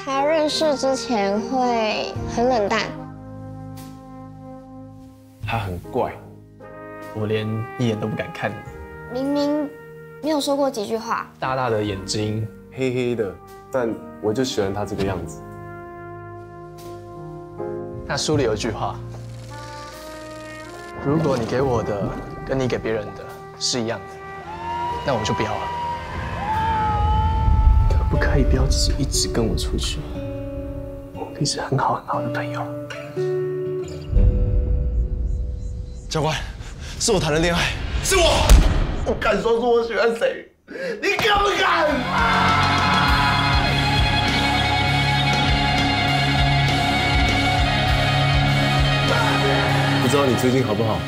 他认识之前会很冷淡， 他很怪，我连一眼都不敢看你。 明明没有说过几句话， 大大的眼睛， 黑黑的，但我就喜欢他这个样子。 那书里有一句话：如果你给我的跟你给别人的是一样的，那我就不要了。可不可以不要只是一直跟我出去？我们可以是很好很好的朋友。 教官，是我谈的恋爱，是我，我敢说出我喜欢谁，你敢不敢？ 不知道你最近好不好？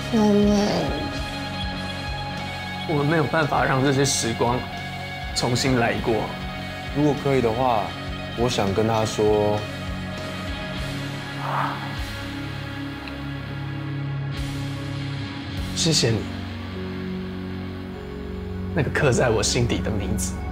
我们没有办法让这些时光重新来过。 如果可以的话，我想跟他说， 谢谢你，那个刻在我心底的名字。